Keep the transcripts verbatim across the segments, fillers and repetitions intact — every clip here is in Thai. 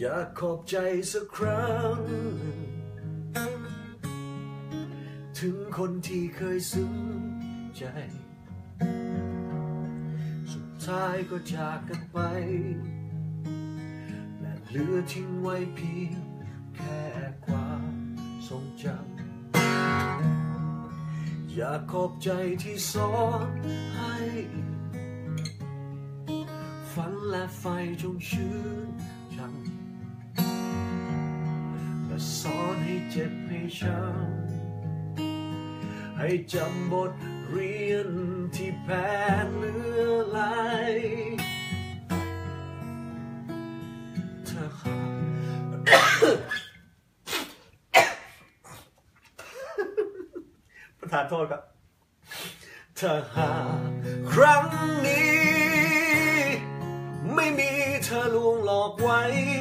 อยากขอบใจสักครั้งถึงคนที่เคยซึ้งใจสุดท้ายก็จากกันไปและเหลือทิ้งไว้เพียงแค่ความทรงจำอยากขอบใจที่สอนให้ฝันและไฟจงชื่นชังและสอนให้เจ็บให้ช้ำให้จำบทเรียนที่แพ้เหลือหลายเธอหาประทานโทษครับถ้าหากครั้งนี้ไม่มีเธอลวงหลอกไว้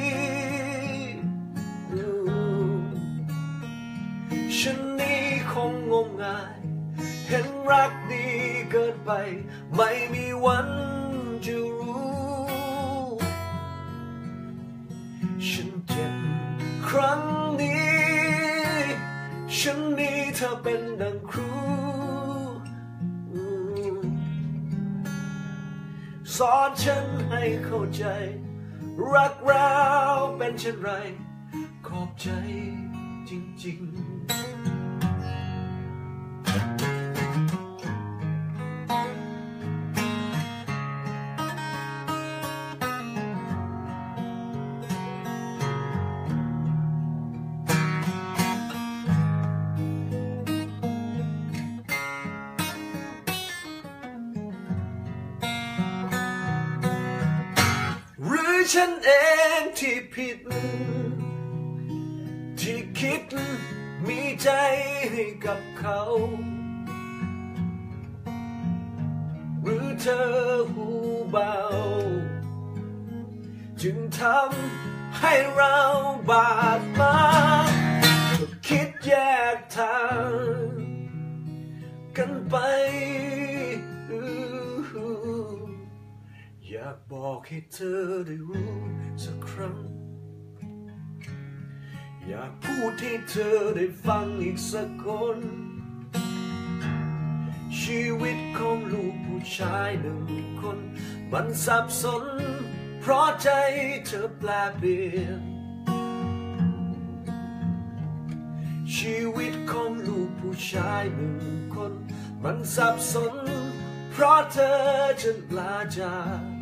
ฉันนี้คงงมงายเห็นรักดีเกินไปไม่มีวันจะรู้ฉันเจ็บครั้งนี้ฉันนี้เธอเป็นดังครูสอนฉันให้เข้าใจรักเราเป็นเช่นไรขอบใจจริงๆฉันเองที่ผิดที่คิดมีใจให้กับเขาหรือเธอหูเบาจึงทำให้เราบาดหมางก็คิดแยกทางกันไปอยากบอกให้เธอได้รู้สักครั้งอยากพูดให้เธอได้ฟังอีกสักคนชีวิตของลูกผู้ชายหนึ่งคนมันสับสนเพราะใจเธอแปลเปลี่ยนชีวิตของลูกผู้ชายหนึ่งคนมันสับสนเพราะเธอจะลาจาก